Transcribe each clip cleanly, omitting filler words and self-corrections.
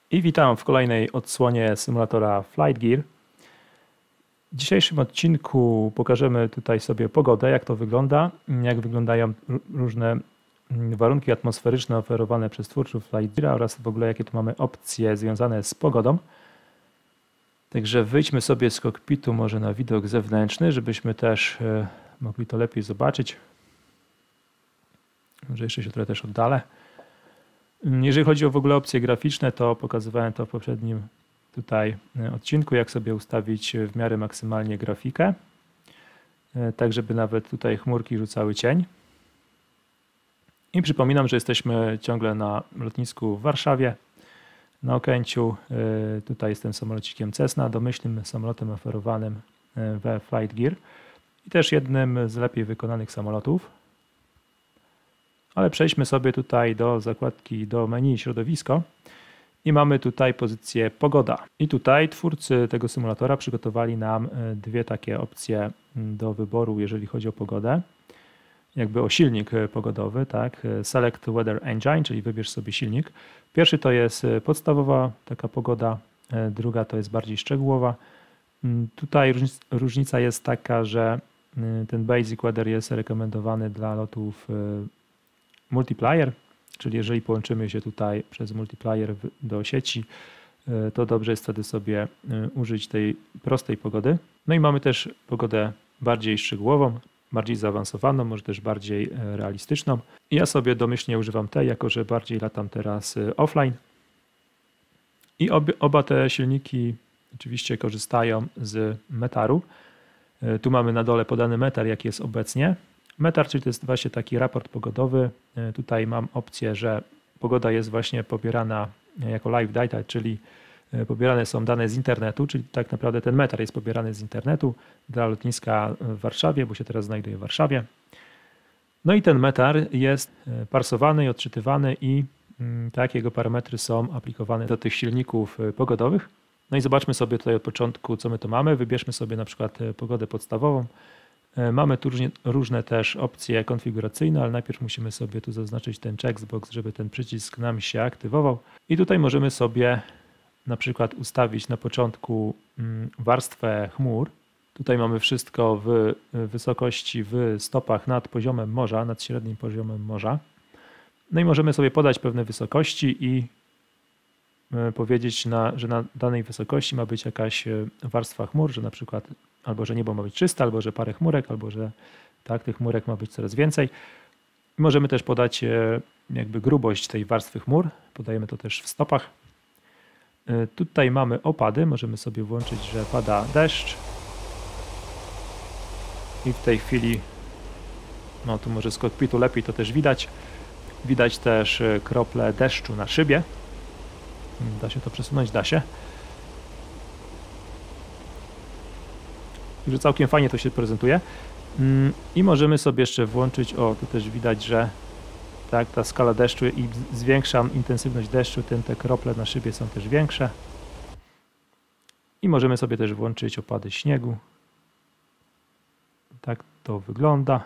I witam w kolejnej odsłonie symulatora Flight Gear. W dzisiejszym odcinku pokażemy tutaj sobie pogodę, jak to wygląda, jak wyglądają różne warunki atmosferyczne oferowane przez twórców Flight Gear oraz w ogóle jakie tu mamy opcje związane z pogodą. Także wyjdźmy sobie z kokpitu może na widok zewnętrzny, żebyśmy też mogli to lepiej zobaczyć. Może jeszcze się trochę też oddalę. Jeżeli chodzi o w ogóle opcje graficzne, to pokazywałem to w poprzednim tutaj odcinku, jak sobie ustawić w miarę maksymalnie grafikę, tak żeby nawet tutaj chmurki rzucały cień. I przypominam, że jesteśmy ciągle na lotnisku w Warszawie, na Okęciu. Tutaj jestem samolocikiem Cessna, domyślnym samolotem oferowanym we Flight Gear i też jednym z lepiej wykonanych samolotów. Ale przejdźmy sobie tutaj do zakładki, do menu środowisko i mamy tutaj pozycję pogoda. I tutaj twórcy tego symulatora przygotowali nam dwie takie opcje do wyboru, jeżeli chodzi o pogodę. Jakby o silnik pogodowy, tak? Select Weather Engine, czyli wybierz sobie silnik. Pierwszy to jest podstawowa taka pogoda, druga to jest bardziej szczegółowa. Tutaj różnica jest taka, że ten Basic Weather jest rekomendowany dla lotów multiplayer, czyli jeżeli połączymy się tutaj przez multiplayer do sieci, to dobrze jest wtedy sobie użyć tej prostej pogody. No i mamy też pogodę bardziej szczegółową, bardziej zaawansowaną, może też bardziej realistyczną. I ja sobie domyślnie używam tej, jako że bardziej latam teraz offline. I oba te silniki oczywiście korzystają z metaru. Tu mamy na dole podany metar, jaki jest obecnie. Metar, czyli to jest właśnie taki raport pogodowy. Tutaj mam opcję, że pogoda jest właśnie pobierana jako live data, czyli pobierane są dane z internetu, czyli tak naprawdę ten metar jest pobierany z internetu dla lotniska w Warszawie, bo się teraz znajduje w Warszawie. No i ten metar jest parsowany i odczytywany i tak jego parametry są aplikowane do tych silników pogodowych. No i zobaczmy sobie tutaj od początku, co my tu mamy. Wybierzmy sobie na przykład pogodę podstawową. Mamy tu różne też opcje konfiguracyjne, ale najpierw musimy sobie tu zaznaczyć ten checkbox, żeby ten przycisk nam się aktywował. I tutaj możemy sobie na przykład ustawić na początku warstwę chmur. Tutaj mamy wszystko w wysokości, w stopach nad poziomem morza, nad średnim poziomem morza. No i możemy sobie podać pewne wysokości i powiedzieć, że na danej wysokości ma być jakaś warstwa chmur, że na przykład albo że niebo ma być czyste, albo że parę chmurek, albo że tak, tych chmurek ma być coraz więcej. Możemy też podać jakby grubość tej warstwy chmur, podajemy to też w stopach. Tutaj mamy opady, możemy sobie włączyć, że pada deszcz. I w tej chwili, no tu może z kokpitu lepiej to też widać. Widać też krople deszczu na szybie. Da się to przesunąć? Da się. Także całkiem fajnie to się prezentuje. I możemy sobie jeszcze włączyć, o tu też widać, że tak, ta skala deszczu i zwiększam intensywność deszczu, tym te krople na szybie są też większe. I możemy sobie też włączyć opady śniegu. Tak to wygląda.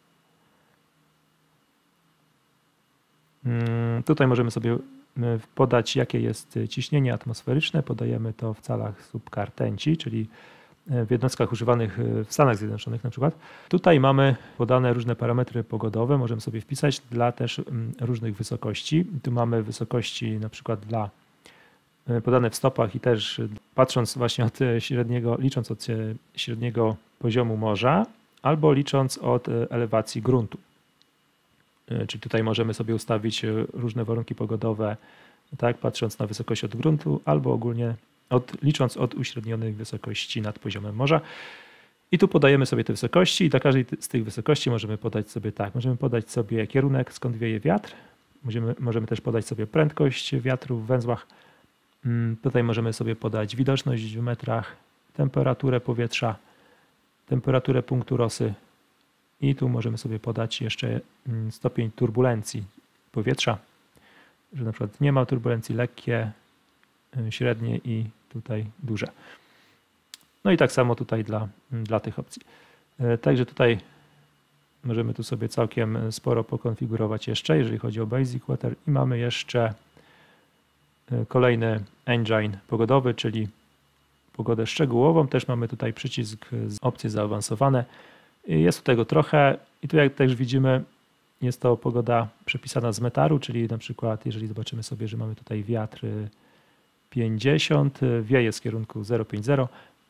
Tutaj możemy sobie podać, jakie jest ciśnienie atmosferyczne. Podajemy to w calach subkartenci, czyli w jednostkach używanych w Stanach Zjednoczonych na przykład. Tutaj mamy podane różne parametry pogodowe, możemy sobie wpisać dla też różnych wysokości. Tu mamy wysokości na przykład dla podane w stopach i też patrząc właśnie od średniego, licząc od średniego poziomu morza albo licząc od elewacji gruntu. Czyli tutaj możemy sobie ustawić różne warunki pogodowe, tak, patrząc na wysokość od gruntu albo ogólnie licząc od uśrednionych wysokości nad poziomem morza. I tu podajemy sobie te wysokości i dla każdej z tych wysokości możemy podać sobie tak, możemy podać sobie kierunek, skąd wieje wiatr, możemy też podać sobie prędkość wiatru w węzłach. Tutaj możemy sobie podać widoczność w metrach, temperaturę powietrza, temperaturę punktu rosy i tu możemy sobie podać jeszcze stopień turbulencji powietrza, że na przykład nie ma turbulencji, lekkie, średnie i tutaj duże. No i tak samo tutaj dla tych opcji. Także tutaj możemy tu sobie całkiem sporo pokonfigurować jeszcze, jeżeli chodzi o Basic Weather i mamy jeszcze Kolejny engine pogodowy, czyli pogodę szczegółową. Też mamy tutaj przycisk opcje zaawansowane. Jest tu tego trochę i tu jak też widzimy, jest to pogoda przepisana z metaru, czyli na przykład jeżeli zobaczymy sobie, że mamy tutaj wiatr 50, wieje z kierunku 0,50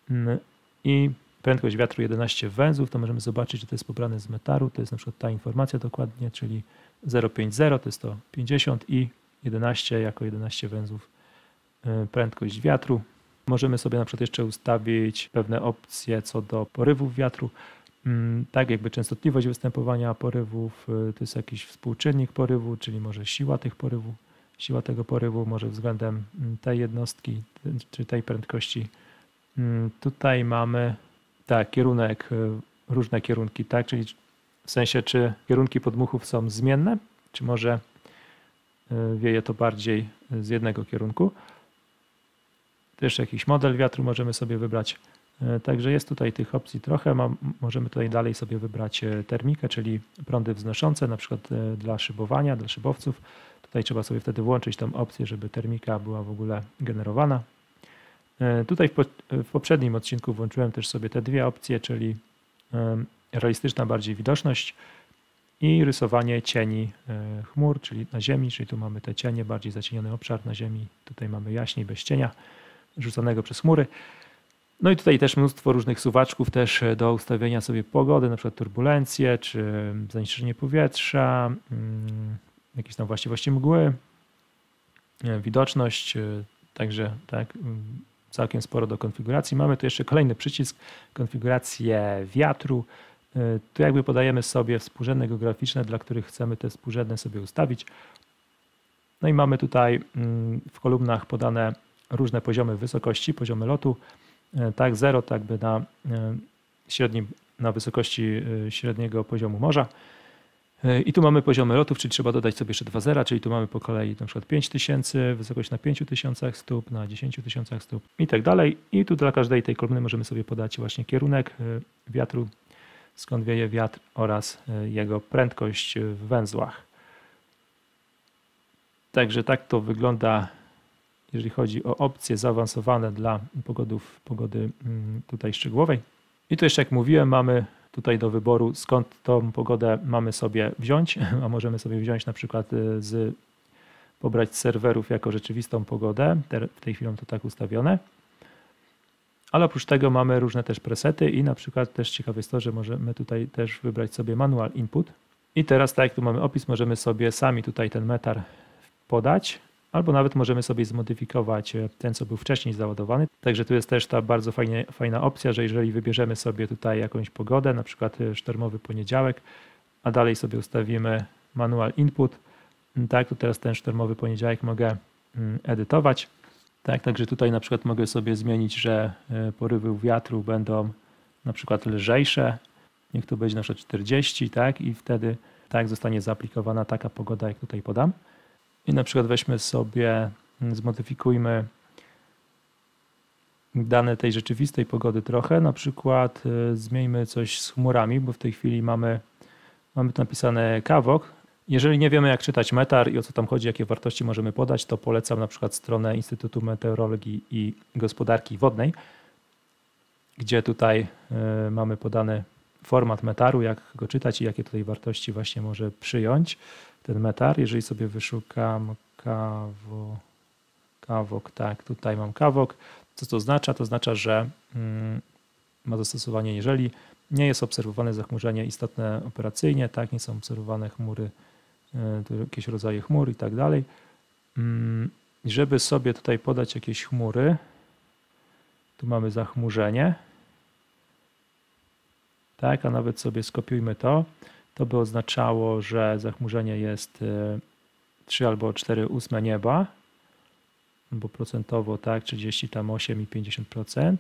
i prędkość wiatru 11 węzłów, to możemy zobaczyć, że to jest pobrane z metaru. To jest na przykład ta informacja dokładnie, czyli 0,50 to jest to 50 i 11 jako 11 węzłów prędkość wiatru. Możemy sobie na przykład jeszcze ustawić pewne opcje co do porywów wiatru. Tak jakby częstotliwość występowania porywów, to jest jakiś współczynnik porywu, czyli może siła tych porywów, siła tego porywu może względem tej jednostki, czy tej prędkości. Tutaj mamy tak, kierunek, różne kierunki, tak, czyli w sensie czy kierunki podmuchów są zmienne, czy może wieje to bardziej z jednego kierunku. Też jakiś model wiatru możemy sobie wybrać. Także jest tutaj tych opcji trochę. Możemy tutaj dalej sobie wybrać termikę, czyli prądy wznoszące, na przykład dla szybowania, dla szybowców. Tutaj trzeba sobie wtedy włączyć tą opcję, żeby termika była w ogóle generowana. Tutaj w poprzednim odcinku włączyłem też sobie te dwie opcje, czyli realistyczna bardziej widoczność i rysowanie cieni chmur, czyli na ziemi, czyli tu mamy te cienie, bardziej zacieniony obszar na ziemi. Tutaj mamy jaśniej, bez cienia, rzucanego przez chmury. No i tutaj też mnóstwo różnych suwaczków też do ustawienia sobie pogody, na przykład turbulencje, czy zanieczyszczenie powietrza, jakieś tam właściwości mgły, widoczność, także tak, całkiem sporo do konfiguracji. Mamy tu jeszcze kolejny przycisk, konfigurację wiatru. Tu jakby podajemy sobie współrzędne geograficzne, dla których chcemy te współrzędne sobie ustawić. No i mamy tutaj w kolumnach podane różne poziomy wysokości, poziomy lotu. Tak, 0 tak by na wysokości średniego poziomu morza. I tu mamy poziomy lotów, czyli trzeba dodać sobie jeszcze 2 zera, czyli tu mamy po kolei na przykład 5000, wysokość na 5000 stóp, na 10 000 stóp i tak dalej. I tu dla każdej tej kolumny możemy sobie podać właśnie kierunek wiatru, skąd wieje wiatr oraz jego prędkość w węzłach. Także tak to wygląda, jeżeli chodzi o opcje zaawansowane dla pogody tutaj szczegółowej. I tu jeszcze jak mówiłem, mamy tutaj do wyboru, skąd tą pogodę mamy sobie wziąć, a możemy sobie wziąć na przykład pobrać z serwerów jako rzeczywistą pogodę. W tej chwili mam to tak ustawione. Ale oprócz tego mamy różne też presety i na przykład też ciekawe jest to, że możemy tutaj też wybrać sobie manual input. I teraz tak jak tu mamy opis, możemy sobie sami tutaj ten metar podać, albo nawet możemy sobie zmodyfikować ten, co był wcześniej załadowany. Także tu jest też ta bardzo fajna opcja, że jeżeli wybierzemy sobie tutaj jakąś pogodę, na przykład sztormowy poniedziałek, a dalej sobie ustawimy manual input, tak, to teraz ten sztormowy poniedziałek mogę edytować. Tak, także tutaj na przykład mogę sobie zmienić, że porywy wiatru będą na przykład lżejsze, niech to będzie na przykład 40, tak, i wtedy tak zostanie zaaplikowana taka pogoda, jak tutaj podam. I na przykład weźmy sobie, zmodyfikujmy dane tej rzeczywistej pogody trochę, na przykład zmieńmy coś z chmurami, bo w tej chwili mamy tu napisane KWOK. Jeżeli nie wiemy jak czytać metar i o co tam chodzi, jakie wartości możemy podać, to polecam na przykład stronę Instytutu Meteorologii i Gospodarki Wodnej, gdzie tutaj mamy podany format metaru, jak go czytać i jakie tutaj wartości właśnie może przyjąć ten metar. Jeżeli sobie wyszukam KWOK, tak, tutaj mam KWOK. Co to oznacza? To oznacza, że ma zastosowanie, jeżeli nie jest obserwowane zachmurzenie istotne operacyjnie, tak, nie są obserwowane chmury, jakieś rodzaje chmur i tak dalej. Żeby sobie tutaj podać jakieś chmury, tu mamy zachmurzenie, tak, a nawet sobie skopiujmy to by oznaczało, że zachmurzenie jest 3 albo 4/8 nieba, bo procentowo tak, 38 i 50%.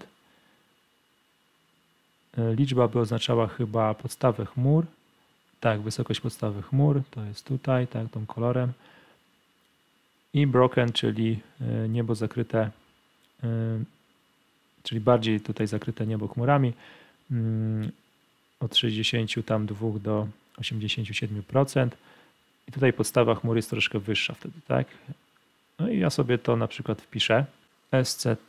Liczba by oznaczała chyba podstawę chmur, tak, wysokość podstawy chmur, to jest tutaj, tak, tą kolorem. I broken, czyli niebo zakryte, czyli bardziej tutaj zakryte niebo chmurami, od 62 do 87%. I tutaj podstawa chmury jest troszkę wyższa wtedy, tak? No i ja sobie to na przykład wpiszę. SCT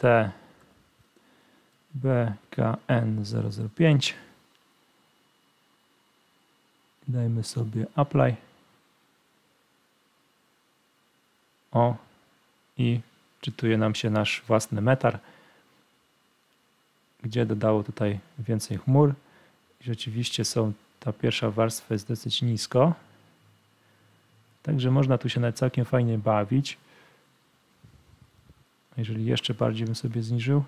BKN 005. Dajmy sobie apply. O, i czytuje nam się nasz własny metar, gdzie dodało tutaj więcej chmur. I rzeczywiście ta pierwsza warstwa jest dosyć nisko. Także można tu się nawet całkiem fajnie bawić. Jeżeli jeszcze bardziej bym sobie zniżył.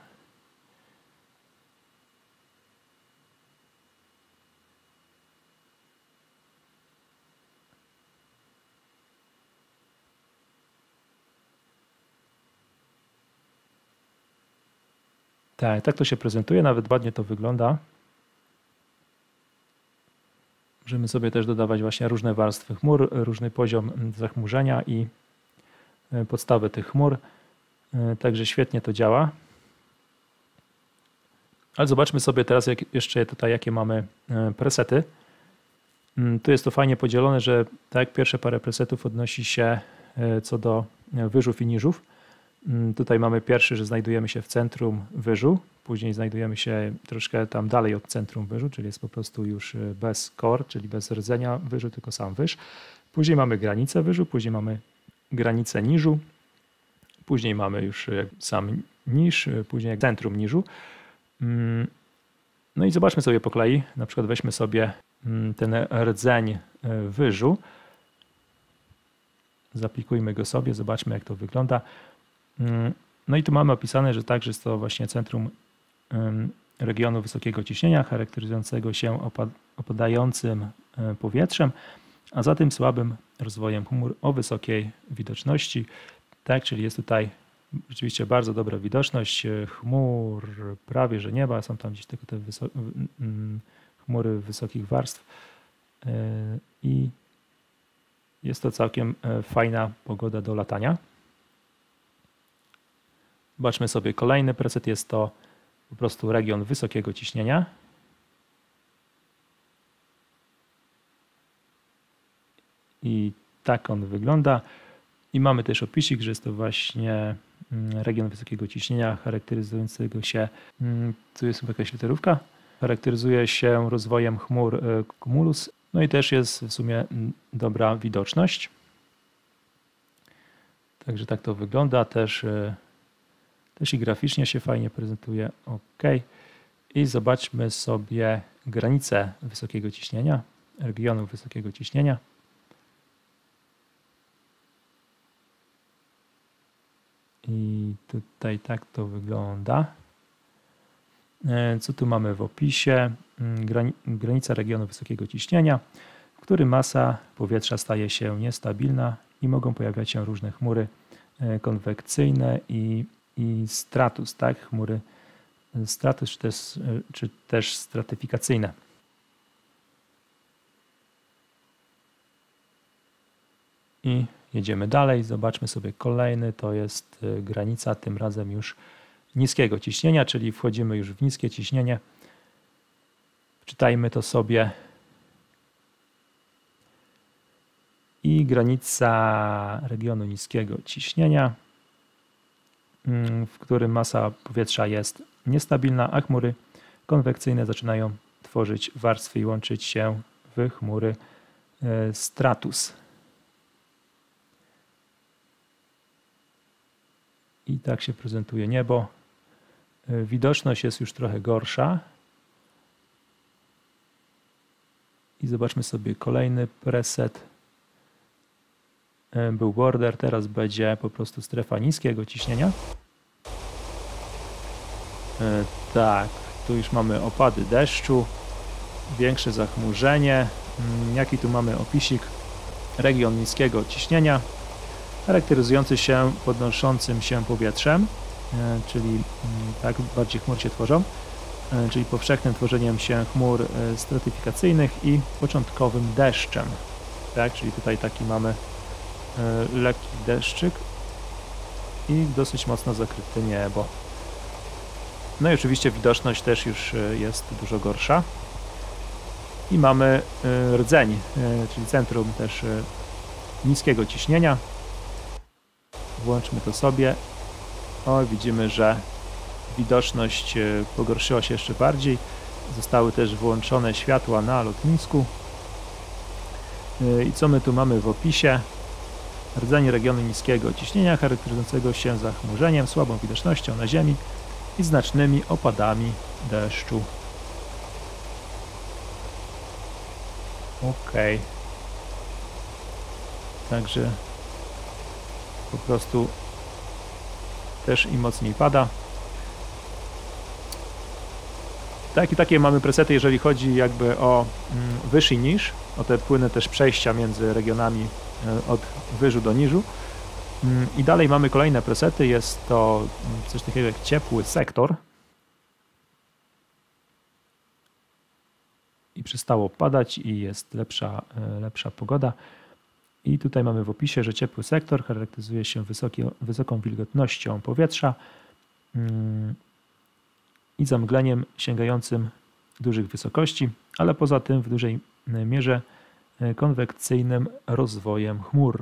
Tak to się prezentuje, nawet ładnie to wygląda. Możemy sobie też dodawać właśnie różne warstwy chmur, różny poziom zachmurzenia i podstawę tych chmur. Także świetnie to działa. Ale zobaczmy sobie teraz jeszcze tutaj, jakie mamy presety. Tu jest to fajnie podzielone, że tak jak pierwsze parę presetów odnosi się co do wyżów i niżów. Tutaj mamy pierwszy, że znajdujemy się w centrum wyżu, później znajdujemy się troszkę tam dalej od centrum wyżu, czyli jest po prostu już bez core, czyli bez rdzenia wyżu, tylko sam wyż. Później mamy granicę wyżu, później mamy granicę niżu, później mamy już sam niż, później centrum niżu. No i zobaczmy sobie po kolei, na przykład weźmy sobie ten rdzeń wyżu, zaplikujmy go sobie, zobaczmy jak to wygląda. No i tu mamy opisane, że także jest to właśnie centrum regionu wysokiego ciśnienia, charakteryzującego się opadającym powietrzem, a zatem słabym rozwojem chmur o wysokiej widoczności. Tak, czyli jest tutaj rzeczywiście bardzo dobra widoczność chmur, prawie że nieba, są tam gdzieś tylko te chmury wysokich warstw i jest to całkiem fajna pogoda do latania. Zobaczmy sobie kolejny preset, jest to po prostu region wysokiego ciśnienia. I tak on wygląda. I mamy też opisik, że jest to właśnie region wysokiego ciśnienia charakteryzującego się, tu jest chyba jakaś literówka, charakteryzuje się rozwojem chmur cumulus, no i też jest w sumie dobra widoczność. Także tak to wygląda, też i graficznie się fajnie prezentuje. OK. I zobaczmy sobie granicę wysokiego ciśnienia, regionu wysokiego ciśnienia. I tutaj tak to wygląda. Co tu mamy w opisie? Granica regionu wysokiego ciśnienia, w którym masa powietrza staje się niestabilna i mogą pojawiać się różne chmury konwekcyjne i stratus, tak? Chmury stratus czy też stratyfikacyjne. I jedziemy dalej, zobaczmy sobie kolejny, to jest granica tym razem już niskiego ciśnienia, czyli wchodzimy już w niskie ciśnienie. Czytajmy to sobie. I granica regionu niskiego ciśnienia, w którym masa powietrza jest niestabilna, a chmury konwekcyjne zaczynają tworzyć warstwy i łączyć się w chmury stratus. I tak się prezentuje niebo. Widoczność jest już trochę gorsza. I zobaczmy sobie kolejny preset. Był border, teraz będzie po prostu strefa niskiego ciśnienia. Tak, tu już mamy opady deszczu, większe zachmurzenie. Jaki tu mamy opisik? Region niskiego ciśnienia, charakteryzujący się podnoszącym się powietrzem, czyli tak bardziej chmur się tworzą, czyli powszechnym tworzeniem się chmur stratyfikacyjnych i początkowym deszczem. Tak, czyli tutaj taki mamy lekki deszczyk i dosyć mocno zakryte niebo. No i oczywiście widoczność też już jest dużo gorsza. I mamy rdzeń, czyli centrum też niskiego ciśnienia. Włączmy to sobie. O, widzimy, że widoczność pogorszyła się jeszcze bardziej. Zostały też włączone światła na lotnisku. I co my tu mamy w opisie? Rdzenie regionu niskiego ciśnienia charakteryzującego się zachmurzeniem, słabą widocznością na ziemi i znacznymi opadami deszczu. Ok. Także po prostu też im mocniej pada. Tak, i takie mamy presety, jeżeli chodzi jakby o wyższy niż, o te płynne też przejścia między regionami od wyżu do niżu. I dalej mamy kolejne presety, jest to coś takiego jak ciepły sektor. I przestało padać i jest lepsza pogoda. I tutaj mamy w opisie, że ciepły sektor charakteryzuje się wysoką wilgotnością powietrza i zamgleniem sięgającym dużych wysokości, ale poza tym w dużej mierze konwekcyjnym rozwojem chmur.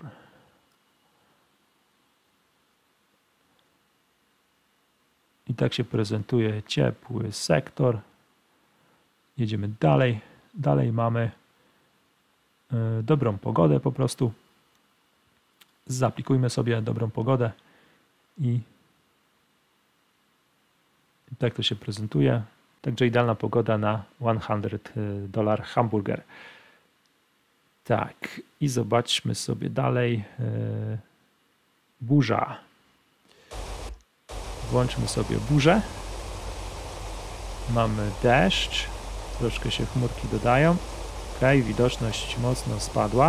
I tak się prezentuje ciepły sektor. Jedziemy dalej. Dalej mamy dobrą pogodę po prostu. Zaaplikujmy sobie dobrą pogodę i tak to się prezentuje. Także idealna pogoda na $100 hamburger. Tak, i zobaczmy sobie dalej. Burza. Włączmy sobie burzę. Mamy deszcz. Troszkę się chmurki dodają. Ok, widoczność mocno spadła.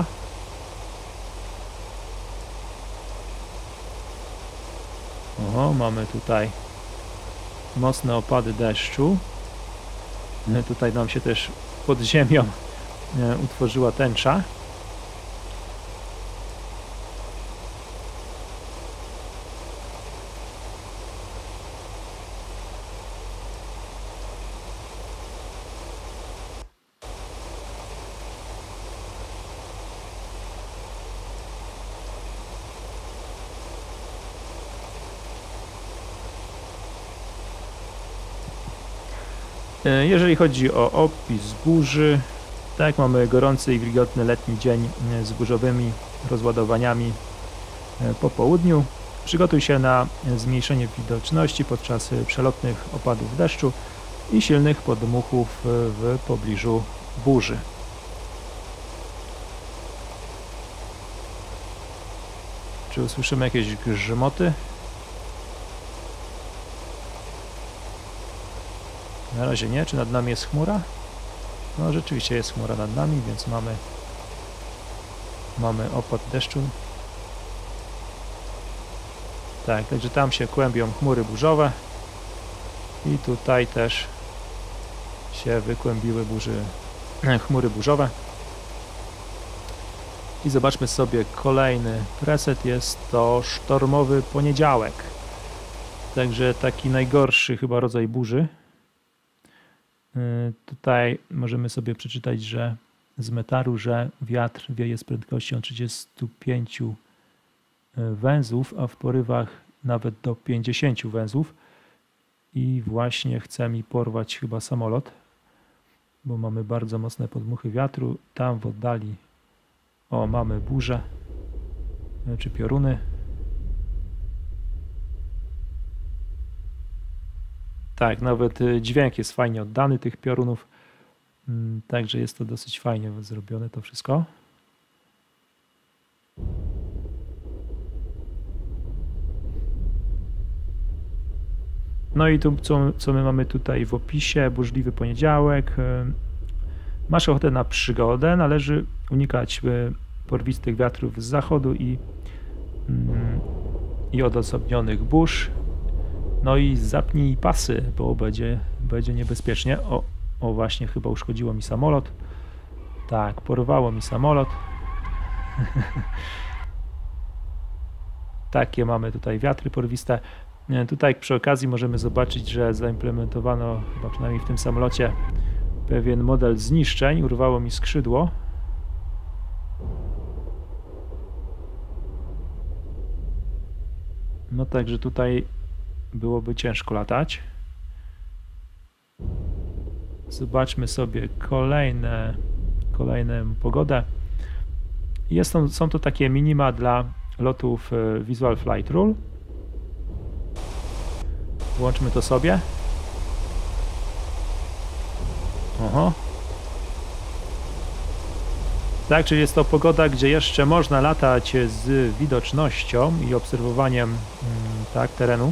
Oho, mamy tutaj mocne opady deszczu. Tutaj nam się też pod ziemią utworzyła tęcza. Jeżeli chodzi o opis burzy, tak, mamy gorący i wilgotny letni dzień z burzowymi rozładowaniami po południu. Przygotuj się na zmniejszenie widoczności podczas przelotnych opadów deszczu i silnych podmuchów w pobliżu burzy. Czy usłyszymy jakieś grzmoty? Na razie nie. Czy nad nami jest chmura? No rzeczywiście jest chmura nad nami, więc mamy opad deszczu. Tak, także tam się kłębią chmury burzowe i tutaj też się wykłębiły chmury burzowe. I zobaczmy sobie kolejny preset, jest to sztormowy poniedziałek. Także taki najgorszy chyba rodzaj burzy. Tutaj możemy sobie przeczytać, że z metaru, że wiatr wieje z prędkością 35 węzłów, a w porywach nawet do 50 węzłów. I właśnie chce mi porwać chyba samolot, bo mamy bardzo mocne podmuchy wiatru. Tam w oddali mamy burzę, czy pioruny. Tak, nawet dźwięk jest fajnie oddany tych piorunów, także jest to dosyć fajnie zrobione to wszystko. No i tu co my mamy tutaj w opisie, burzliwy poniedziałek. Masz ochotę na przygodę, należy unikać porwistych wiatrów z zachodu i odosobnionych burz. No i zapnij pasy, bo będzie niebezpiecznie. O właśnie, chyba uszkodziło mi samolot. Tak, porwało mi samolot. Takie mamy tutaj wiatry porwiste. Tutaj przy okazji możemy zobaczyć, że zaimplementowano chyba przynajmniej w tym samolocie pewien model zniszczeń. Urwało mi skrzydło. No także tutaj byłoby ciężko latać. Zobaczmy sobie kolejną pogodę. Są to takie minima dla lotów Visual Flight Rule. Włączmy to sobie. Oho. Tak, czyli jest to pogoda, gdzie jeszcze można latać z widocznością i obserwowaniem tak, terenu.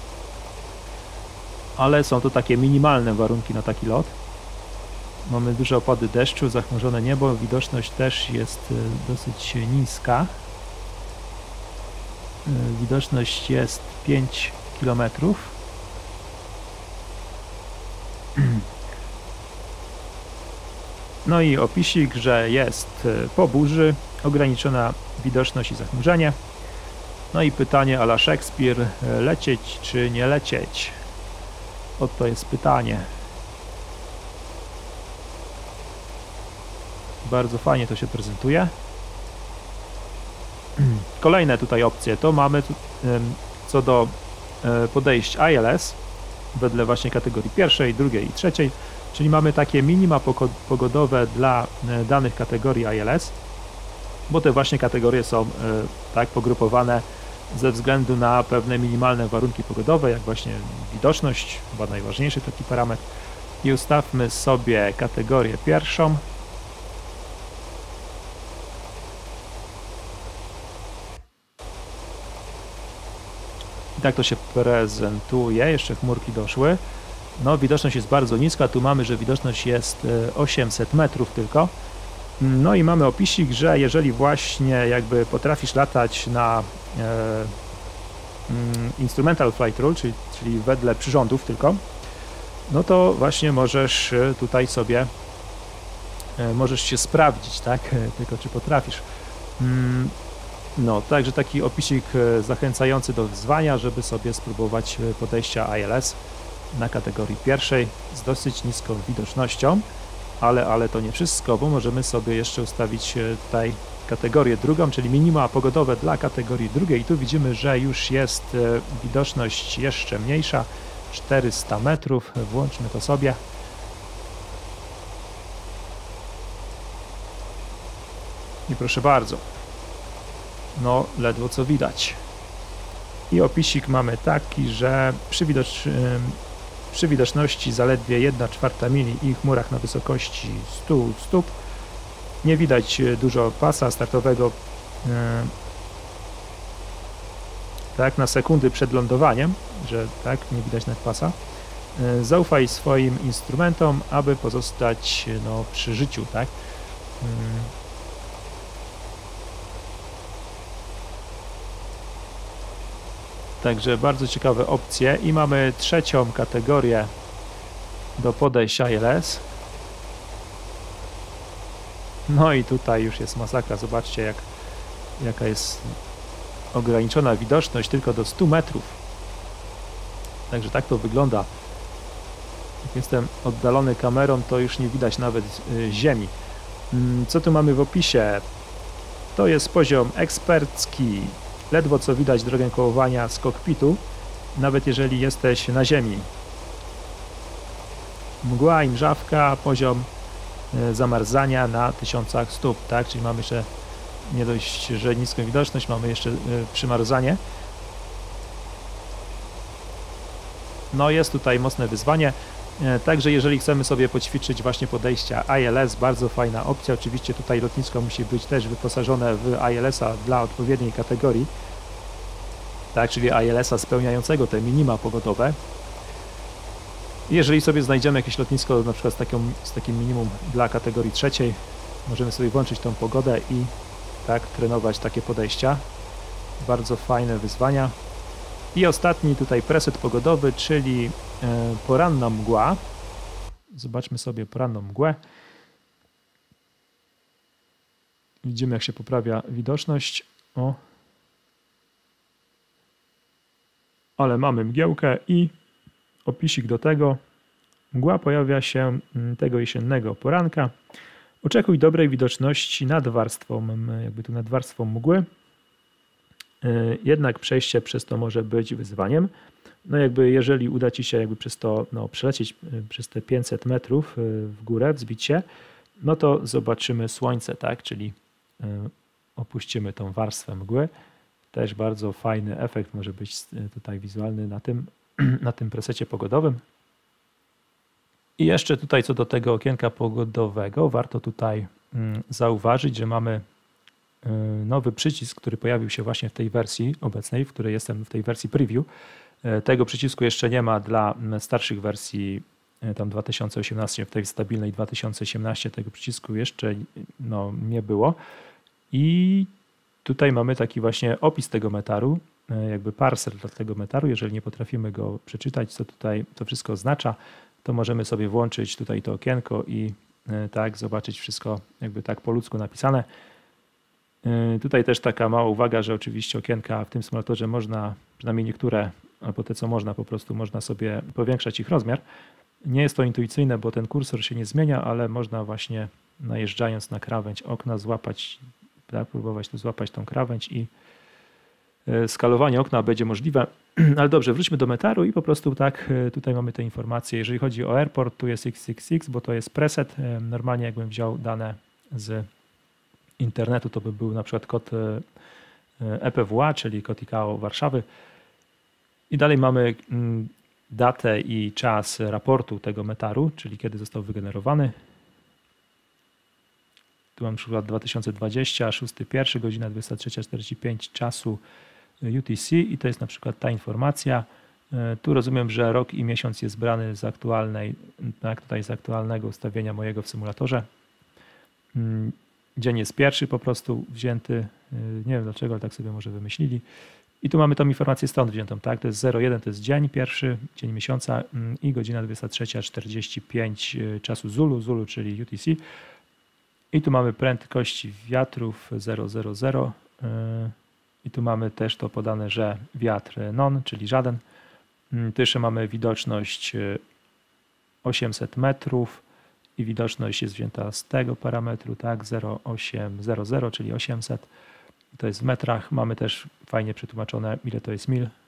Ale są to takie minimalne warunki na taki lot. Mamy duże opady deszczu, zachmurzone niebo, widoczność też jest dosyć niska. Widoczność jest 5 km. No i opisik, że jest po burzy, ograniczona widoczność i zachmurzenie. No i pytanie a la Szekspir, lecieć czy nie lecieć? Oto jest pytanie. Bardzo fajnie to się prezentuje. Kolejne tutaj opcje to mamy co do podejść ILS wedle właśnie kategorii pierwszej, drugiej i trzeciej, czyli mamy takie minima pogodowe dla danych kategorii ILS, bo te właśnie kategorie są tak pogrupowane ze względu na pewne minimalne warunki pogodowe, jak właśnie widoczność, chyba najważniejszy taki parametr. I ustawmy sobie kategorię pierwszą. I tak to się prezentuje, jeszcze chmurki doszły. No, widoczność jest bardzo niska, tu mamy, że widoczność jest 800 metrów tylko. No i mamy opisik, że jeżeli właśnie jakby potrafisz latać na Instrumental Flight Rule, czyli wedle przyrządów tylko, no to właśnie możesz tutaj sobie, możesz się sprawdzić, tak, tylko czy potrafisz. No, także taki opisik zachęcający do wyzwania, żeby sobie spróbować podejścia ILS na kategorii pierwszej z dosyć niską widocznością, ale to nie wszystko, bo możemy sobie jeszcze ustawić tutaj kategorię drugą, czyli minima pogodowe dla kategorii drugiej. I tu widzimy, że już jest widoczność jeszcze mniejsza, 400 metrów. Włączmy to sobie. I proszę bardzo, no ledwo co widać. I opisik mamy taki, że przy widoczności zaledwie 1/4 mili i chmurach na wysokości 100 stóp nie widać dużo pasa startowego tak na sekundy przed lądowaniem, że tak nie widać nawet pasa. Zaufaj swoim instrumentom, aby pozostać no, przy życiu, tak. Także bardzo ciekawe opcje i mamy trzecią kategorię do podejść ILS. No i tutaj już jest masakra, zobaczcie jaka jest ograniczona widoczność tylko do 100 metrów. Także tak to wygląda. Jak jestem oddalony kamerą, to już nie widać nawet ziemi. Co tu mamy w opisie? To jest poziom ekspercki. Ledwo co widać drogę kołowania z kokpitu, nawet jeżeli jesteś na ziemi. Mgła i mrzawka, poziom zamarzania na 1000 stóp, tak? Czyli mamy jeszcze nie dość, że niską widoczność, mamy jeszcze przymarzanie. No jest tutaj mocne wyzwanie. Także jeżeli chcemy sobie poćwiczyć właśnie podejścia ILS, bardzo fajna opcja. Oczywiście tutaj lotnisko musi być też wyposażone w ILS-a dla odpowiedniej kategorii, tak, czyli ILS-a spełniającego te minima pogodowe. Jeżeli sobie znajdziemy jakieś lotnisko na przykład z takim minimum dla kategorii trzeciej, możemy sobie włączyć tą pogodę i tak trenować takie podejścia. Bardzo fajne wyzwania. I ostatni tutaj preset pogodowy, czyli poranna mgła. Zobaczmy sobie poranną mgłę. Widzimy, jak się poprawia widoczność. O. Ale mamy mgiełkę i opisik do tego. Mgła pojawia się tego jesiennego poranka. Oczekuj dobrej widoczności nad warstwą, jakby tu nad warstwą mgły. Jednak przejście przez to może być wyzwaniem. No jakby jeżeli uda Ci się jakby przez to przelecieć przez te 500 metrów w górę, wzbić się, no to zobaczymy słońce, tak? Czyli opuścimy tą warstwę mgły. Też bardzo fajny efekt może być tutaj wizualny na tym presecie pogodowym. I jeszcze tutaj co do tego okienka pogodowego, warto tutaj zauważyć, że mamy nowy przycisk, który pojawił się właśnie w tej wersji obecnej, w której jestem, w tej wersji preview. Tego przycisku jeszcze nie ma dla starszych wersji, tam 2018, w tej stabilnej 2018 tego przycisku jeszcze nie było. I tutaj mamy taki właśnie opis tego metaru, jakby parser dla tego metaru. Jeżeli nie potrafimy go przeczytać, co tutaj to wszystko oznacza, to możemy sobie włączyć tutaj to okienko i tak zobaczyć wszystko jakby tak po ludzku napisane. Tutaj też taka mała uwaga, że oczywiście okienka w tym symulatorze można, przynajmniej niektóre, albo te co można, po prostu można sobie powiększać ich rozmiar. Nie jest to intuicyjne, bo ten kursor się nie zmienia, ale można właśnie najeżdżając na krawędź okna złapać, tak, próbować tu złapać tą krawędź i skalowanie okna będzie możliwe. Ale dobrze, wróćmy do metaru i po prostu tak, tutaj mamy te informacje. Jeżeli chodzi o airport, tu jest XXX, bo to jest preset. Normalnie jakbym wziął dane z internetu, to by był na przykład kod EPWA, czyli kod ICAO Warszawy. I dalej mamy datę i czas raportu tego metaru, czyli kiedy został wygenerowany. Tu mam przykład 2020, 6.1, godzina 23:45 czasu UTC i to jest na przykład ta informacja. Tu rozumiem, że rok i miesiąc jest brany z aktualnej, tak, tutaj z aktualnego ustawienia mojego w symulatorze. Dzień jest pierwszy po prostu wzięty, nie wiem dlaczego, ale tak sobie może wymyślili. I tu mamy tą informację stąd wziętą, tak? To jest 01, to jest dzień pierwszy, dzień miesiąca i godzina 23:45 czasu Zulu, czyli UTC. I tu mamy prędkości wiatrów 000 i tu mamy też to podane, że wiatr none, czyli żaden. Tu jeszcze mamy widoczność 800 metrów i widoczność jest wzięta z tego parametru, tak, 0800, czyli 800. To jest w metrach. Mamy też fajnie przetłumaczone, ile to jest mil.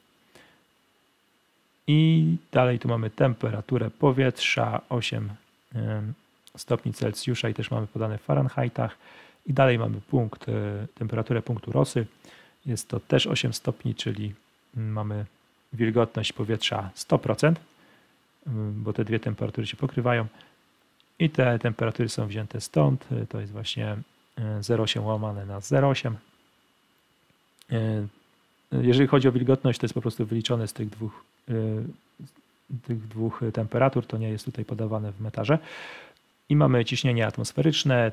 I dalej tu mamy temperaturę powietrza 8 stopni Celsjusza i też mamy podane w Fahrenheitach. I dalej mamy temperaturę punktu Rosy. Jest to też 8 stopni, czyli mamy wilgotność powietrza 100%, bo te dwie temperatury się pokrywają. I te temperatury są wzięte stąd. To jest właśnie 0,8 łamane na 0,8. Jeżeli chodzi o wilgotność, to jest po prostu wyliczone z tych dwóch temperatur. To nie jest tutaj podawane w metarze. I mamy ciśnienie atmosferyczne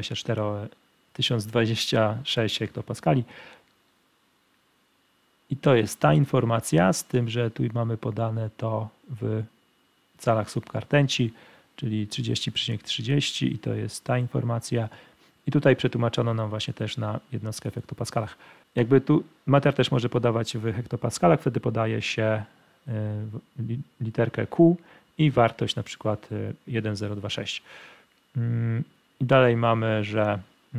1026 hektopaskali. I to jest ta informacja, z tym, że tu mamy podane to w calach subkartenci, czyli 30,30 i to jest ta informacja. I tutaj przetłumaczono nam właśnie też na jednostkę w hektopaskalach. Jakby tu metar też może podawać w hektopaskalach, wtedy podaje się literkę Q i wartość na przykład 1026. I dalej mamy, że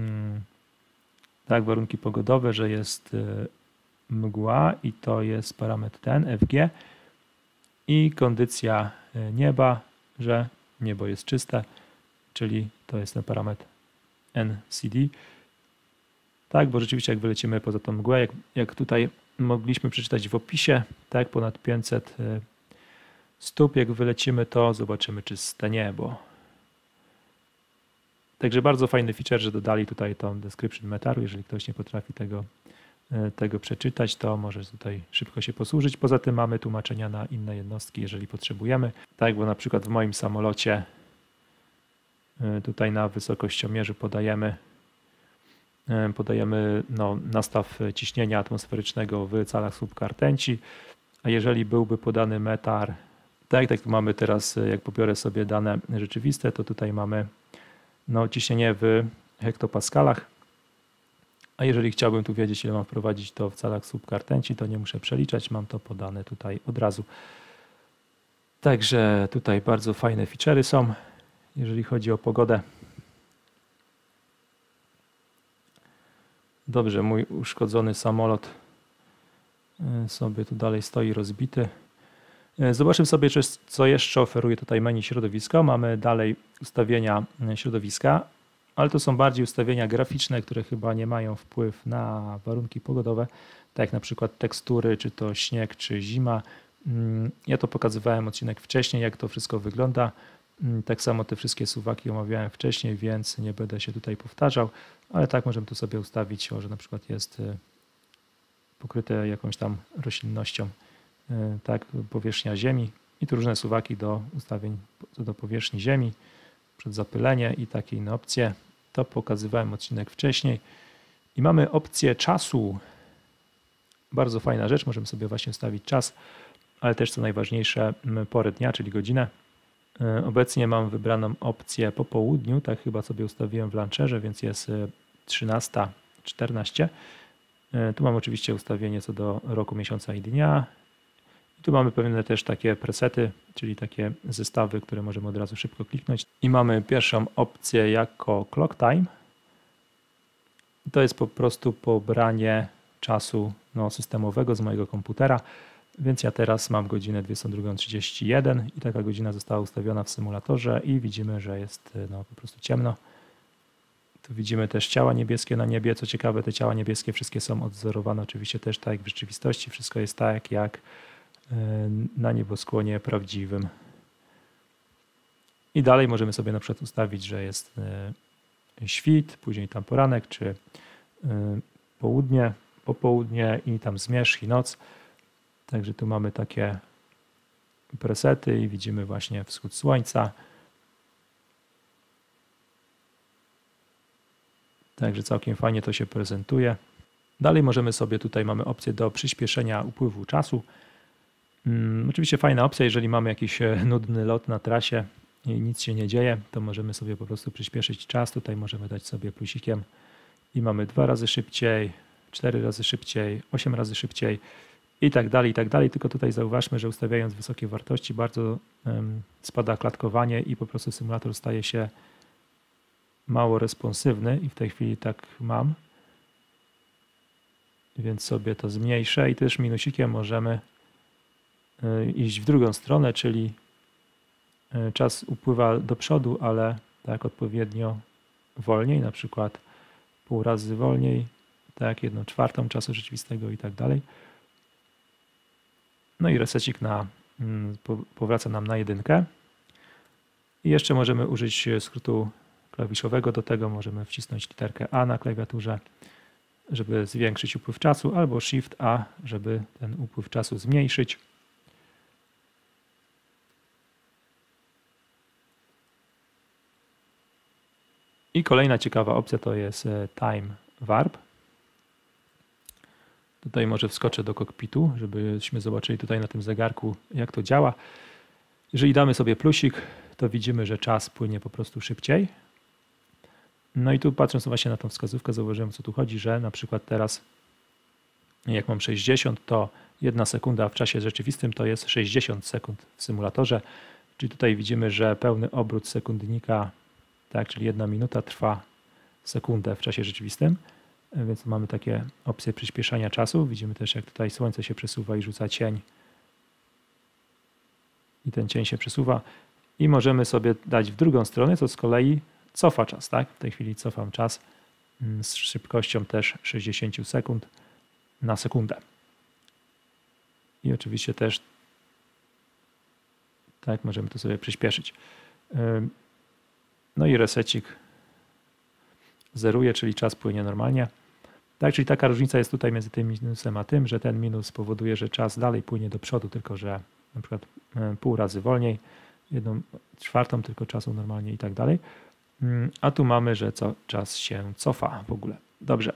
tak, warunki pogodowe, że jest mgła i to jest parametr ten, FG i kondycja nieba, że niebo jest czyste, czyli to jest ten parametr NCD. Tak, bo rzeczywiście jak wylecimy poza tą mgłę, jak tutaj mogliśmy przeczytać w opisie, tak, ponad 500 stóp, jak wylecimy, to zobaczymy czyste niebo. Także bardzo fajny feature, że dodali tutaj tą description metaru. Jeżeli ktoś nie potrafi tego przeczytać, to może tutaj szybko się posłużyć. Poza tym mamy tłumaczenia na inne jednostki, jeżeli potrzebujemy. Tak, bo na przykład w moim samolocie tutaj na wysokościomierzu podajemy nastaw ciśnienia atmosferycznego w calach subkartenci, a jeżeli byłby podany metar, tak tu mamy teraz, jak pobiorę sobie dane rzeczywiste, to tutaj mamy ciśnienie w hektopaskalach, a jeżeli chciałbym tu wiedzieć, ile mam wprowadzić to w calach subkartenci, to nie muszę przeliczać, mam to podane tutaj od razu. Także tutaj bardzo fajne feature'y są, jeżeli chodzi o pogodę. Dobrze, mój uszkodzony samolot sobie tu dalej stoi rozbity. Zobaczmy sobie, co jeszcze oferuje tutaj menu środowisko. Mamy dalej ustawienia środowiska, ale to są bardziej ustawienia graficzne, które chyba nie mają wpływu na warunki pogodowe, tak jak na przykład tekstury, czy to śnieg, czy zima. Ja to pokazywałem odcinek wcześniej, jak to wszystko wygląda. Tak samo te wszystkie suwaki omawiałem wcześniej, więc nie będę się tutaj powtarzał, ale tak możemy tu sobie ustawić, że na przykład jest pokryte jakąś tam roślinnością, tak, powierzchnia ziemi i tu różne suwaki do ustawień co do powierzchni ziemi, przed zapylenie i takie inne opcje. To pokazywałem odcinek wcześniej. I mamy opcję czasu. Bardzo fajna rzecz, możemy sobie właśnie ustawić czas, ale też co najważniejsze porę dnia, czyli godzinę. Obecnie mam wybraną opcję po południu, tak chyba sobie ustawiłem w launcherze, więc jest 13:14. Tu mam oczywiście ustawienie co do roku, miesiąca i dnia. I tu mamy pewne też takie presety, czyli takie zestawy, które możemy od razu szybko kliknąć. I mamy pierwszą opcję jako clock time. To jest po prostu pobranie czasu systemowego z mojego komputera. Więc ja teraz mam godzinę 22:31 i taka godzina została ustawiona w symulatorze i widzimy, że jest po prostu ciemno. Tu widzimy też ciała niebieskie na niebie. Co ciekawe, te ciała niebieskie wszystkie są odwzorowane oczywiście też tak jak w rzeczywistości. Wszystko jest tak jak na nieboskłonie prawdziwym. I dalej możemy sobie na przykład ustawić, że jest świt, później tam poranek, czy południe, popołudnie i tam zmierzch i noc. Także tu mamy takie presety i widzimy właśnie wschód słońca. Także całkiem fajnie to się prezentuje. Dalej możemy sobie, tutaj mamy opcję do przyspieszenia upływu czasu. Oczywiście fajna opcja, jeżeli mamy jakiś nudny lot na trasie i nic się nie dzieje, to możemy sobie po prostu przyspieszyć czas. Tutaj możemy dać sobie plusikiem i mamy 2 razy szybciej, 4 razy szybciej, 8 razy szybciej i tak dalej, i tak dalej. Tylko tutaj zauważmy, że ustawiając wysokie wartości bardzo spada klatkowanie i po prostu symulator staje się mało responsywny i w tej chwili tak mam. Więc sobie to zmniejszę i też minusikiem możemy iść w drugą stronę, czyli czas upływa do przodu, ale tak odpowiednio wolniej, na przykład pół razy wolniej, tak 1/4 czasu rzeczywistego i tak dalej. No i resecik powraca nam na 1. I jeszcze możemy użyć skrótu klawiszowego, do tego możemy wcisnąć literkę A na klawiaturze, żeby zwiększyć upływ czasu, albo Shift A, żeby ten upływ czasu zmniejszyć. I kolejna ciekawa opcja to jest Time Warp. Tutaj może wskoczę do kokpitu, żebyśmy zobaczyli tutaj na tym zegarku, jak to działa. Jeżeli damy sobie plusik, to widzimy, że czas płynie po prostu szybciej. No i tu patrząc właśnie na tą wskazówkę, zauważyłem, o co tu chodzi, że na przykład teraz jak mam 60, to 1 sekunda w czasie rzeczywistym to jest 60 sekund w symulatorze. Czyli tutaj widzimy, że pełny obrót sekundnika, tak, czyli 1 minuta trwa sekundę w czasie rzeczywistym. Więc mamy takie opcje przyspieszania czasu. Widzimy też, jak tutaj słońce się przesuwa i rzuca cień. I ten cień się przesuwa. I możemy sobie dać w drugą stronę, co z kolei cofa czas. Tak? W tej chwili cofam czas z szybkością też 60 sekund na sekundę. I oczywiście też tak możemy to sobie przyspieszyć. No i resecik zeruje, czyli czas płynie normalnie. Tak, czyli taka różnica jest tutaj między tym minusem a tym, że ten minus powoduje, że czas dalej płynie do przodu, tylko że na przykład pół razy wolniej, 1/4 tylko czasu normalnie i tak dalej. A tu mamy, że czas się cofa w ogóle. Dobrze.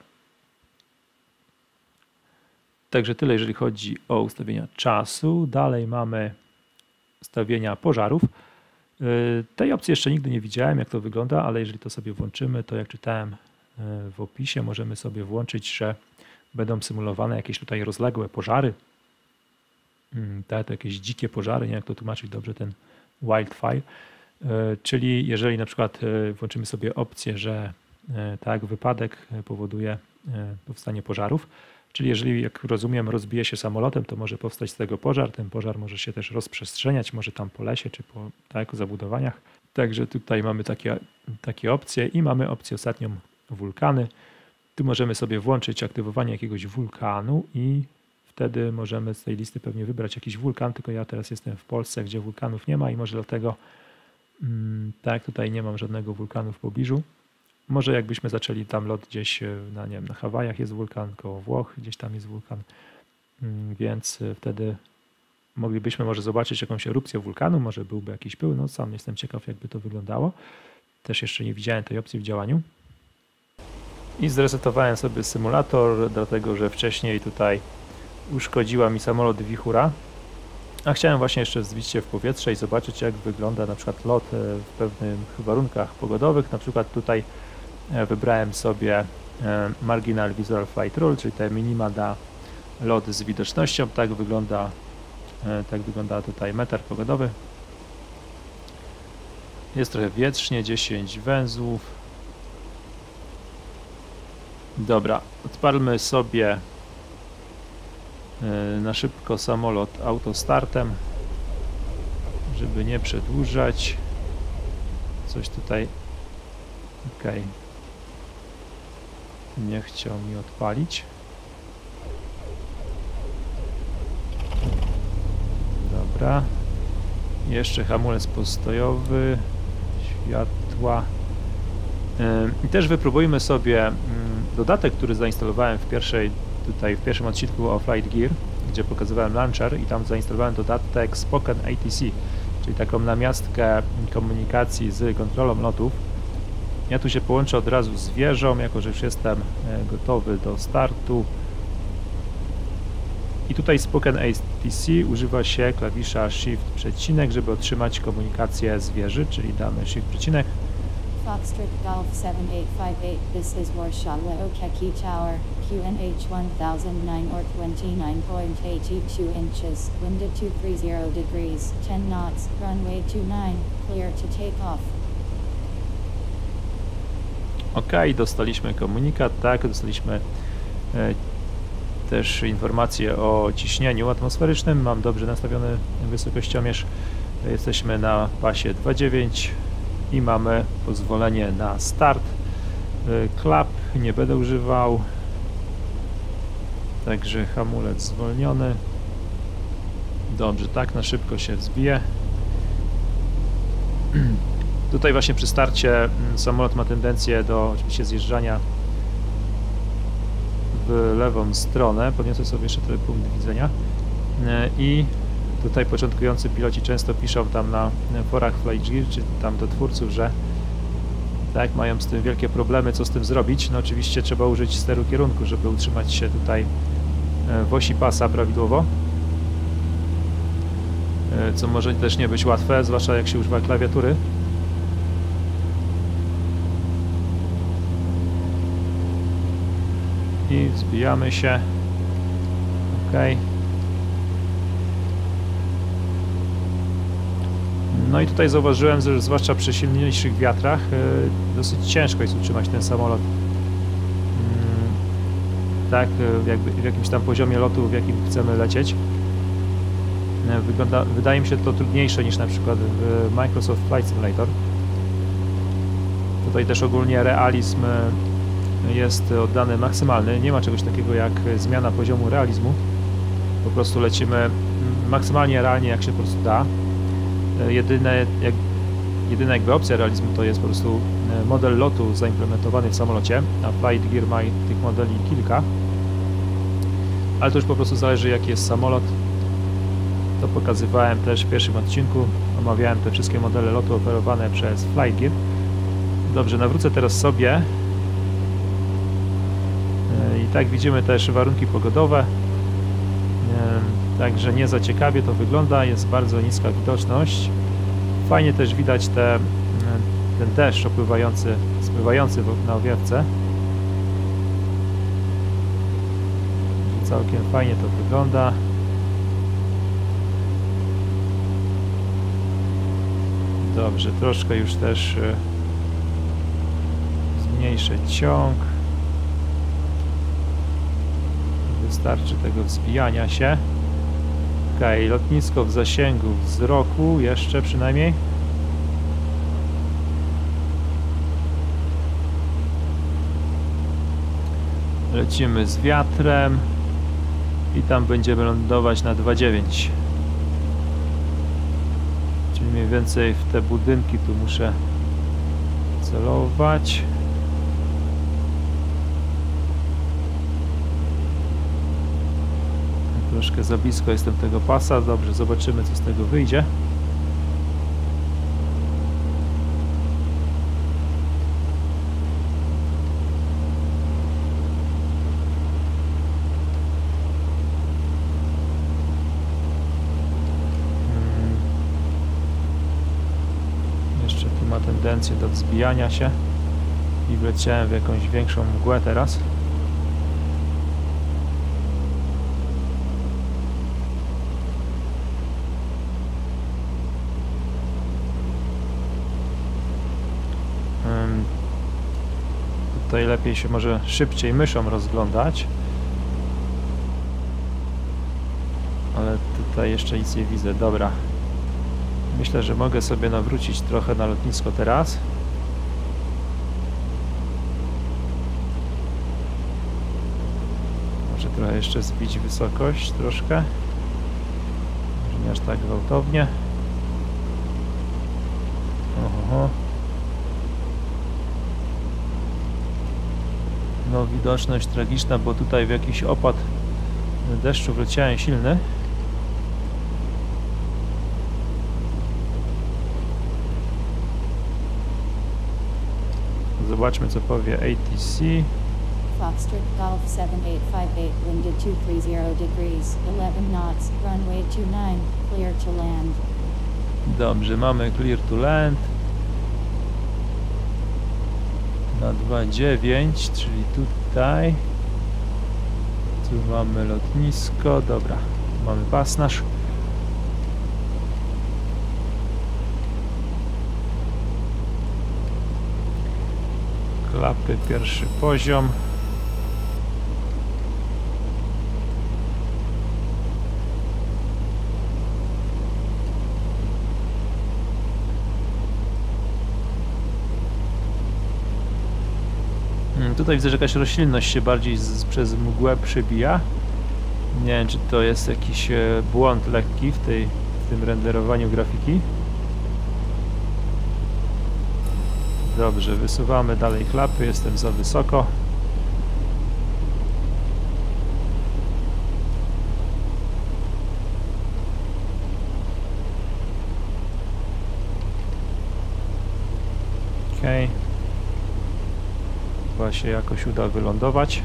Także tyle, jeżeli chodzi o ustawienia czasu. Dalej mamy ustawienia pożarów. Tej opcji jeszcze nigdy nie widziałem, jak to wygląda, ale jeżeli to sobie włączymy, to jak czytałem w opisie, możemy sobie włączyć, że będą symulowane jakieś tutaj rozległe pożary. To jakieś dzikie pożary, nie wiem jak to tłumaczyć dobrze, ten wildfire. Czyli jeżeli na przykład włączymy sobie opcję, że tak, wypadek powoduje powstanie pożarów, Czyli jeżeli, jak rozumiem, rozbije się samolotem, to może powstać z tego pożar. Ten pożar może się też rozprzestrzeniać, może tam po lesie czy po zabudowaniach. Także tutaj mamy takie opcje i mamy opcję ostatnią wulkany. Tu możemy sobie włączyć aktywowanie jakiegoś wulkanu i wtedy możemy z tej listy pewnie wybrać jakiś wulkan, tylko ja teraz jestem w Polsce, gdzie wulkanów nie ma i może dlatego tak, tutaj nie mam żadnego wulkanu w pobliżu. Może jakbyśmy zaczęli tam lot gdzieś na, nie wiem, na Hawajach jest wulkan, koło Włoch gdzieś tam jest wulkan, więc wtedy moglibyśmy może zobaczyć jakąś erupcję wulkanu, może byłby jakiś pył, no sam jestem ciekaw jakby to wyglądało. Też jeszcze nie widziałem tej opcji w działaniu. I zresetowałem sobie symulator, dlatego że wcześniej tutaj uszkodziła mi samolot wichura. A chciałem właśnie jeszcze wzbić się w powietrze i zobaczyć, jak wygląda na przykład lot w pewnych warunkach pogodowych. Na przykład tutaj wybrałem sobie Marginal Visual Flight Rule, czyli te minima na lot z widocznością. Tak wygląda tutaj meter pogodowy. Jest trochę wietrznie, 10 węzłów. Dobra, odpalmy sobie na szybko samolot autostartem, żeby nie przedłużać. Coś tutaj, ok, nie chciał mi odpalić. Dobra, jeszcze hamulec postojowy, światła. I też wypróbujmy sobie dodatek, który zainstalowałem w pierwszym odcinku o Flight Gear, gdzie pokazywałem launcher i tam zainstalowałem dodatek Spoken ATC, czyli taką namiastkę komunikacji z kontrolą lotów. Ja tu się połączę od razu z wieżą, jako że już jestem gotowy do startu. I tutaj Spoken ATC używa się klawisza Shift przecinek, żeby otrzymać komunikację z wieży, czyli damy Shift przecinek. Foxtrot Golf 7858, this is Warsaw Leo Keki Tower, QNH 1009 or 29.82 inches, wind at 230 degrees, 10 knots, runway 29, clear to take off. Ok, dostaliśmy komunikat, tak, dostaliśmy też informacje o ciśnieniu atmosferycznym, mam dobrze nastawiony wysokościomierz, jesteśmy na pasie 2.9 i mamy pozwolenie na start. Klap nie będę używał, także hamulec zwolniony. Dobrze, tak na szybko się wzbije. Tutaj właśnie przy starcie samolot ma tendencję do oczywiście zjeżdżania w lewą stronę. Podniosę sobie jeszcze trochę punkt widzenia. I tutaj początkujący piloci często piszą tam na forach Flight Gear, czy tam do twórców, że tak, mają z tym wielkie problemy, co z tym zrobić. No oczywiście trzeba użyć steru kierunku, żeby utrzymać się tutaj w osi pasa prawidłowo. Co może też nie być łatwe, zwłaszcza jak się używa klawiatury. I zbijamy się. Ok. No i tutaj zauważyłem, że zwłaszcza przy silniejszych wiatrach dosyć ciężko jest utrzymać ten samolot tak jakby w jakimś tam poziomie lotu, w jakim chcemy lecieć. Wydaje mi się to trudniejsze niż na przykład w Microsoft Flight Simulator. Tutaj też ogólnie realizm jest oddany maksymalny, nie ma czegoś takiego jak zmiana poziomu realizmu. Po prostu lecimy maksymalnie realnie jak się po prostu da. Jedyna jakby opcja realizmu to jest po prostu model lotu zaimplementowany w samolocie, a Flight Gear ma tych modeli kilka. Ale to już po prostu zależy jaki jest samolot. To pokazywałem też w pierwszym odcinku, omawiałem te wszystkie modele lotu oferowane przez Flight Gear. Dobrze, nawrócę teraz sobie. I tak widzimy też warunki pogodowe. Także nie za ciekawie to wygląda, jest bardzo niska widoczność. Fajnie też widać ten deszcz spływający na owiewce. Całkiem fajnie to wygląda. Dobrze, troszkę już też zmniejszę ciąg, żeby starczy tego wzbijania się. Okej, lotnisko w zasięgu wzroku, jeszcze przynajmniej. Lecimy z wiatrem i tam będziemy lądować na 2,9. Czyli mniej więcej w te budynki tu muszę celować. Troszkę za blisko jestem tego pasa. Dobrze, zobaczymy, co z tego wyjdzie. Jeszcze tu ma tendencję do wzbijania się i wleciałem w jakąś większą mgłę teraz. Tutaj lepiej się może szybciej myszą rozglądać. Ale tutaj jeszcze nic nie widzę. Dobra. Myślę, że mogę sobie nawrócić trochę na lotnisko teraz. Może trochę jeszcze zbić wysokość troszkę. Może nie aż tak gwałtownie. Oho. No, widoczność tragiczna, bo tutaj w jakiś opad deszczu wleciałem silny. Zobaczmy, co powie ATC. Foxtrot Golf 7858, wind at 230 degrees, 11 knots, runway 29, clear to land. Dobrze, mamy clear to land. Na 2,9, czyli tutaj. Tu mamy lotnisko, dobra, mamy pas nasz. Klapy pierwszy poziom. Tutaj widzę, że jakaś roślinność się bardziej przez mgłę przebija. Nie wiem, czy to jest jakiś błąd lekki w tym renderowaniu grafiki. Dobrze, wysuwamy dalej klapy, jestem za wysoko. Okej. Chyba się jakoś uda wylądować.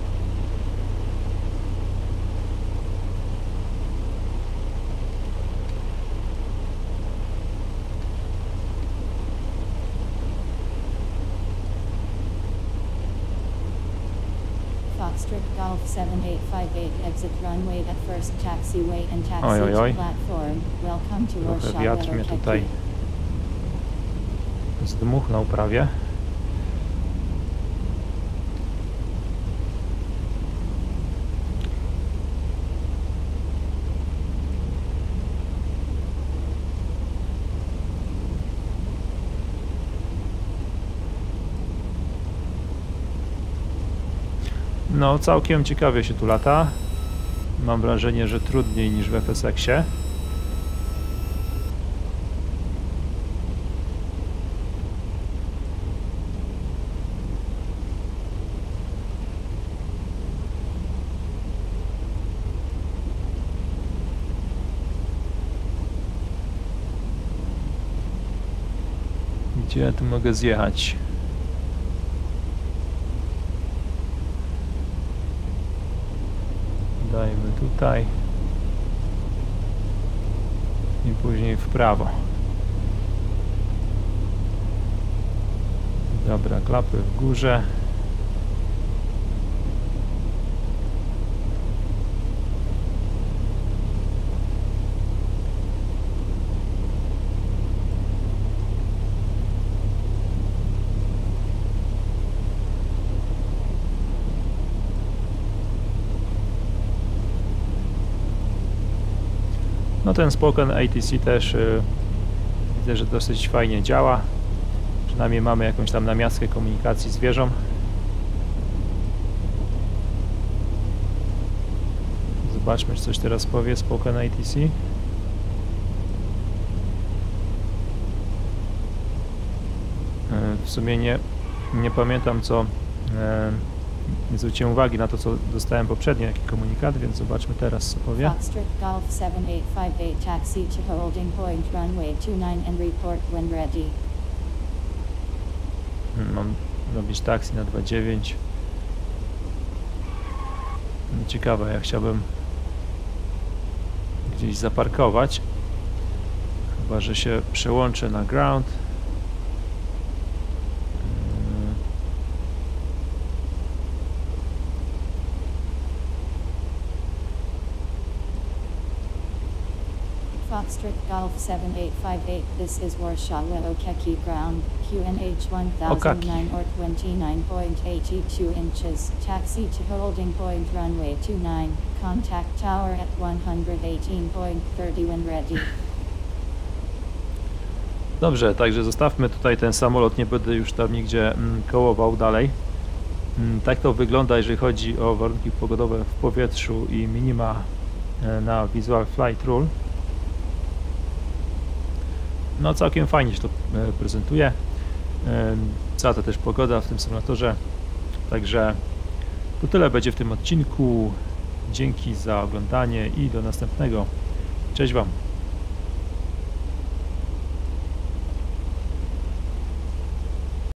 Foxtrot Golf 7858, exit runway at first taxiway and taxi to platform. Welcome to Trochę wiatr mnie Warszawa. tutaj zdmuchnął prawie. No, całkiem ciekawie się tu lata. Mam wrażenie, że trudniej niż w FSX-ie. Gdzie ja tu mogę zjechać? Dajmy tutaj i później w prawo. Dobra, klapy w górze. ten Spoken ATC też widzę, że dosyć fajnie działa. Przynajmniej mamy jakąś tam namiastkę komunikacji z wieżą. Zobaczmy, czy coś teraz powie Spoken ATC. W sumie nie pamiętam, co nie zwróciłem uwagi na to, co dostałem poprzednio, jaki komunikat, więc zobaczmy teraz, co powie. Foxtrot Golf 7858 taxi to holding point runway 29 and report when ready. Mam robić taksi na 2.9. Ciekawe, jak chciałbym gdzieś zaparkować. Chyba że się przełączę na ground. Foxtrot Golf 7858, this is Warsaw Okeki ground, QNH 1009 or 29.82 inches, taxi to holding point runway 29, contact tower at 118.30 when ready. Dobrze, także zostawmy tutaj ten samolot, nie będę już tam nigdzie kołował dalej. Tak to wygląda, jeżeli chodzi o warunki pogodowe w powietrzu i minima na Visual Flight Rule. No całkiem fajnie się to prezentuje. Cała to też pogoda w tym symulatorze. Także to tyle będzie w tym odcinku. Dzięki za oglądanie i do następnego. Cześć Wam.